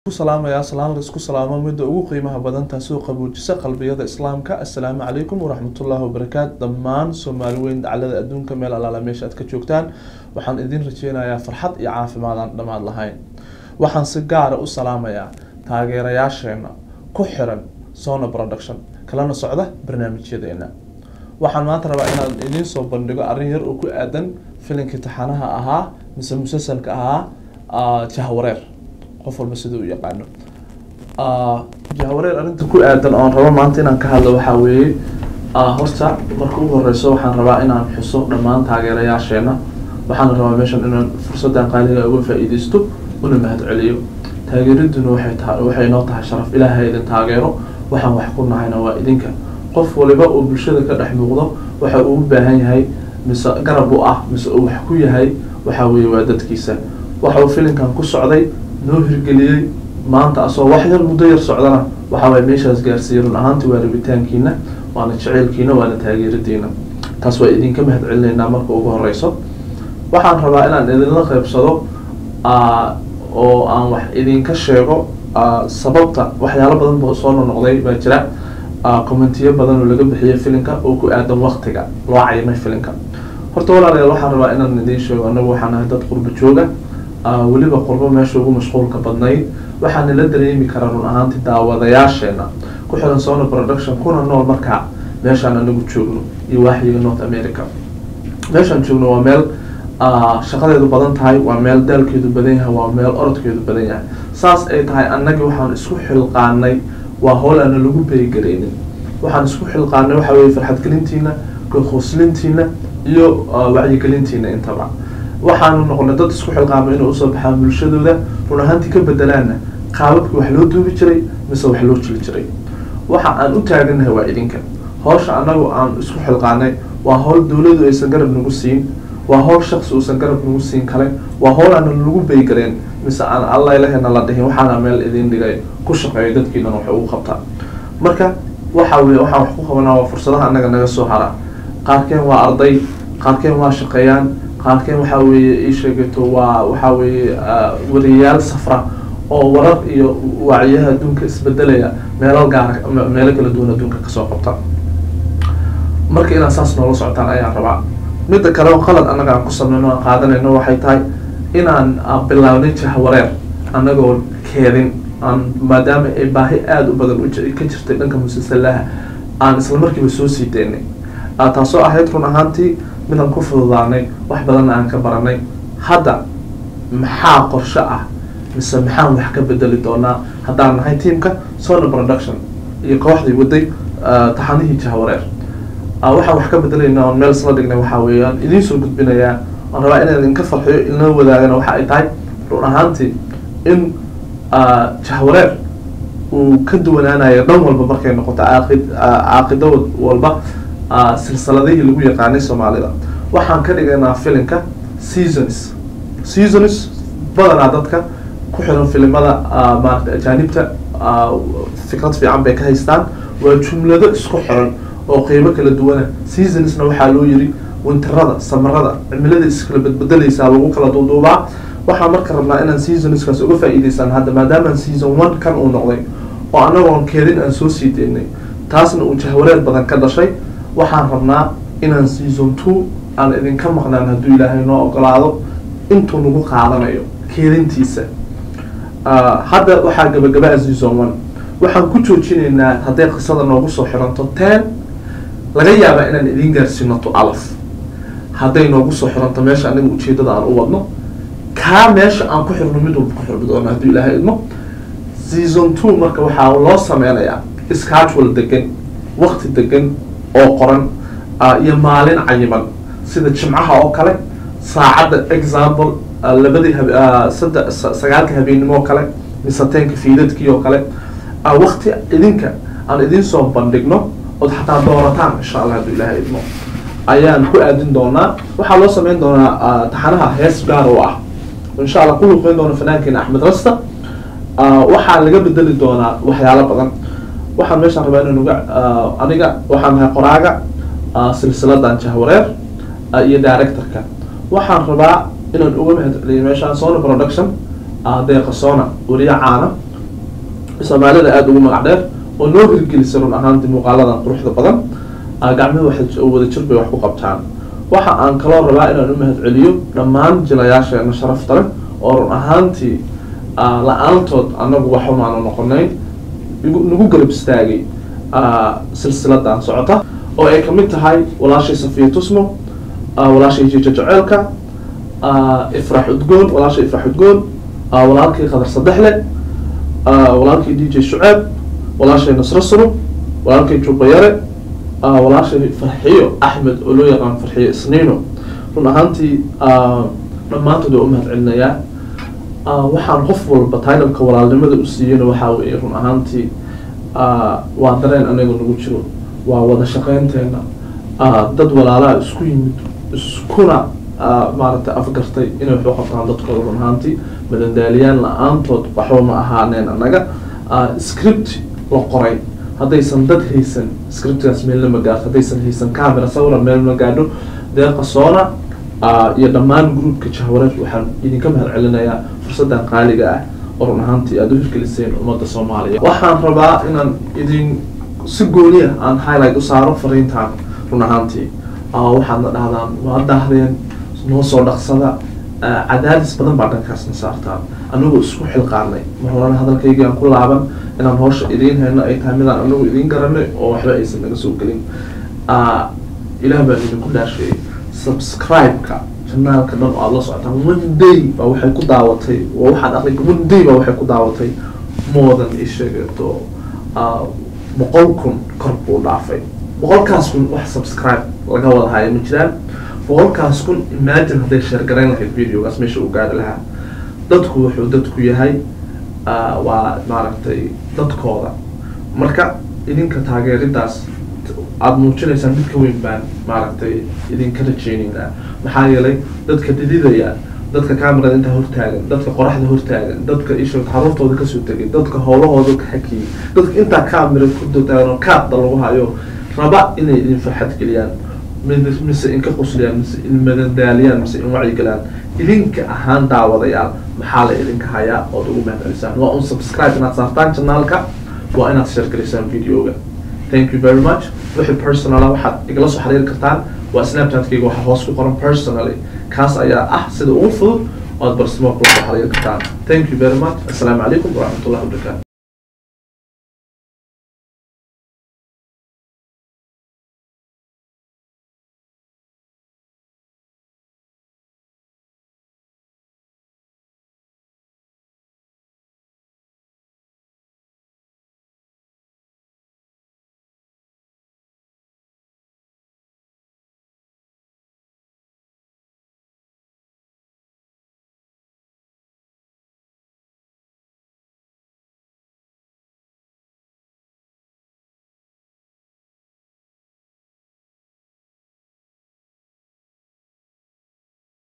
السلام يا سلام رزق سلامة مدة قيمة بدن تسوق بوجسة قلبية الإسلام السلام عليكم ورحمة الله وبركاته ضمان سومالوين على الدون كمال على ميش أتكتشوكتان وحن إذن رجينا يا فرحة يعافي ما دام اللهين وحن سجارة السلام يا تاجر يا شينا كحرا صونا برودكشن كلامنا صعدة برنامج يدينا وحن ما ترى بقينا إذن صوب بندقة أرير وكو أدن فيلم كتحانها أها مثل مسلسل كأها جهورير قفل مسدو يقعنو جهورير أنت كل أدن أن ربما مانتنا كهذا وحوي هرتا مركوب الرئيسو وحن ربا إن حسو دمان تاجر ياشينا وحن ربا ميشان إن فرصة قالية أول فائدستو ونمهد عليو تاجردنا وحي نوطها شرف إلى هيدا تاجره وحن وحكونا هنا وإذنك قف ولبا وبالشدة كرح موضة وحقوق بهاي هاي مس قربوا مس وحكوي هاي وحوي وادت كيسة وحو فيلم كان كل صعدي نوهر قليل ما أنت أصلا واحد المدير صعدنا وحوي ميشاز جارسيرون أهانتي واربيتان كينا وأنا شعيل كينا وأنا تاجر دينا تسوى إذن كم هاد علينا مركو أبوه الرئيسة وحن ربائنا إذن الله خيب صدو oo aan wax idin ka sheego sababta waxyaalo badan boo soo noqday baa jira commentiyo badan oo laga bixiyay filimka oo ku aadan waqtiga loo caymay filimka horta walaalayaal waxaan rabaa inaan idin sheego anagu waxaan ahay dad qurbo jooga waliba qurbo meesha ugu mashquulka badnayd waxaan la dareemi karaa run ahaantii daawadayaasheena ku xiran Sony Production kuna nool markaa meeshaan anagu joogno iyo waaxiga North America meeshaan joogno waa meel shaqadeedu badan tahay waa meel daalkeedu badan yahay waa meel orodkeedu badan yahay saas ay tahay annaga waxaan isku xilqaanay waa hool aan lagu beegareynin waxaan isku xilqaanay waxa weeye farxad gelintiina qooslintiina iyo wacyi gelintiina intaba waxaan noqonay dad isku xilqaamay inuu soo baxaan bulshadooda run ahaantii ka bedelaana qaababkii wax loo duubi jiray mise wax loo jili jiray waxa aan u taaganahay waa idinka hawsha annagu aan isku xilqaanay waa hool dawladdu aysan garab nagu siin وهو شخص وسنقرب نوسين كله وهو أنا اللي بيجرين مثلا الله إلهنا الله ده وحنا عمل إذن دقي كل شقيدات كنا نحوق خطأ مركا وحاول حقوقه ونوافرصها أننا نجسوا حرا قاركين وأرضي قاركين وشقيان قاركين وحاول يشجعوا وحاول وريال صفرة أو ورق وعيها دون كسبدلية مالك لدون دون كسوق خطأ مركا إن أساسنا الله سبحانه وتعالى ربع midda kale oo qalad anaga aan ku sameeyno qaadanayno waxay tahay inaan bilaawno jahwareer anagoo keedin aan maadaama ay baahi aad u badan ka jirtay dhanka musalsalaha aan isla markiiba soo sii deynay taasoo ahayd run ahaantii midaan ku fududaanay wax badan aan ka baranay hadda maxaa qorshe mise maxaan wax ka bedeli doonaa haddaan nahay tiimka Sony Production iyo kooxdii waday taxanihii jahwareer waxaan wax ka bedelaynaa oo meel soo dhignay waxa weeyaan idin soo gudbinayaa aan rabaa inaan idin ka farxiyo ilaa wadaagana waxa ay tahay run ahaantii in jahwareer uu ka duwanaanayo dhan walba markay noqoto caaqido walba silsiladihii lagu yaqaanay Soomaalida waxaan ka dhigaynaa filimka seasons badanaa dadka ku xiran filimada maaragtay ajaanibta fikrad fiican bay ka haystaan waa jumlado isku xiran oo qiimo kala duwan seasonsna waxa loo yiri winterada samarada cimilada iskala bedbedelaysa lagu kala duuduubaa waxa marka rabnaa inaan seasonskaas uga faa'iideysan hadda maadaama season 1 kan uu noqday oo anagu keedin aan soo sii deynay taasna uu jahwareer badan ka dhashay waxaan rabnaa inaan season 2 aan idin ka maqnaan haddii Ilaahay noo ogolaado intuu nagu qaadanayo keedintiisa hadda waxa gabagaba season 1 waxaan ku joojinaynaa haday qisada noogu soo xiranto 10 laga yaabaa inaan idin gaarsiino to alaf haday noogu soo xiranto meesha aniga ujeedada aan u wadno ka meesha aan ku xirno mid walba ku xirno doona haddii Ilaahay idmo season 2 marka waxa loo sameeyaa schedule degan waqti degan oo qoran iyo maalin cayiman sida jimcaha oo kale saacada example labadii sagaalka habeenimo oo kale misateenka fiidadkii oo kale waqti idinka aan idin soo bandhigno oo xataa doorataan insha Allah haddii Ilaahay idmo ayaan ku aadin doonaa waxa loo sameyn doonaa taxanaha hees gaar oo insha Allah kullu qeyn doona fanaankeena Axmed Rasta waxa laga bedeli doonaa waxyaalo badan waxaan meesha rabaa inaan aniga waxaan nahay qoraaga silsiladan jahwareer iyo directorka waxaan rabaa inaan uga mahadceliyo meeshaan Sony Production deeqa Sona wariya caana soomaalida aad ugu magac dheer oo noo hirgelisay run ahaantii muuqaaladan quruxda badan gacmaha waxa wada jir bay wax ku qabtaan waxa aan kaloo rabaa inaan u mahadceliyo dhammaan jilayaasheena sharafta leh oo run ahaantii la-aantood anagu wax umaanu noqonayn nagu garab istaagay silsiladan socota oo ay kamid tahay walaashay Safiya Tusmo walaashay Jiija Jaceelka Ifraax Udgoon walaashay Ifraax Udgoon walaalkii Qadar Sadexle walaalkii DJ Shucaab walaashay Nasro Suro walaalkii Jubayare walaashay Farxiyo Axmed oo loo yaqaan Farxiyo Isniino run ahaantii dhammaantood u mahadcelinayaa waxaan qof walba title-ka walaalnimada u siiyay waxa weeye run ahaantii waa dareen anagu nagu jiro waa wada shaqeynteena dad walaalaha isku yimid iskuna maaragtay afgartay inay wax u qabtaan dadkooda run ahaantii madandaaliyaan la-aantood waxba ma ahaaneen annaga script la qoray haddaysan dad haysan scriptgaas meel lama gaarto haddaysan haysan camera sawira meel ma gaadho deeqa soona iyo dhammaan groupka Jahwareer waxaan idinka mahadcelinayaa fursadan qaaliga ah oo run ahaantii aad u hirgeliseen ummadda Soomaaliya waxaan rabaa inaan idin si gooni ah aan highlight u saaro fariintan run ahaantii waxaad la dhahdaan waa dahdeen noo soo dhaqsada cadaadis badan baa dhankaasna saartaan anagoo isku xilqaarnay mar horena hadalkayga aan ku laaban inaan hawsha idiin hayno ay tahay midaan anagu idiin garanay oo waxba aysan naga soo gelin ilaah baan idinku dhaasheeyay subscribe-ka channelka dhan oo aad la socotaan one day baa waxay ku daawatay waa waxaad aqriga one day baa waxay ku daawatay more than isheegato 100,000 kor buu dhaafay 100,000 wax subscribe laga wada hayo ma jiraan 100,000 imagine hadday share garayn lahayd videogaas meesha uu gaari lahaa dadku wuxuu dadku yahay waa maaragtay dadkooda marka idinka taageeridaas aad muujinaysaan mid ka weyn baan maaragtay idinka rajeynaynaa maxaa yeelay dadka dididaya dadka kamerada inta hortaagan dadka qoraxda hortaagan dadka isha xaruntooda ka soo tagay dadka howlahooda ka xakiyay dadka inta kamera ku doodaano kaabda lagu hayo raba inay idin farxad geliyaan mise in ka qosliyaan mise in madandaaliyaan mise in wacyi galaan idinka ahaan daawadayaal maxaa la idinka hayaa oo ugu mahadcelisaan waa un subscribe inaad saartaan channelka waa inaad share garisaan videoga thank you very much wixii personal waxaad igala soo xiriiri kartaan waa snapchat-kayga waxa hoos ku qoran personally kaas ayaa sida ugu fudud oo aad bartilmaameedka kula soo xiriiri kartaan thank you very much assalaamu calaykum waraxmatullahi wabarakaatuh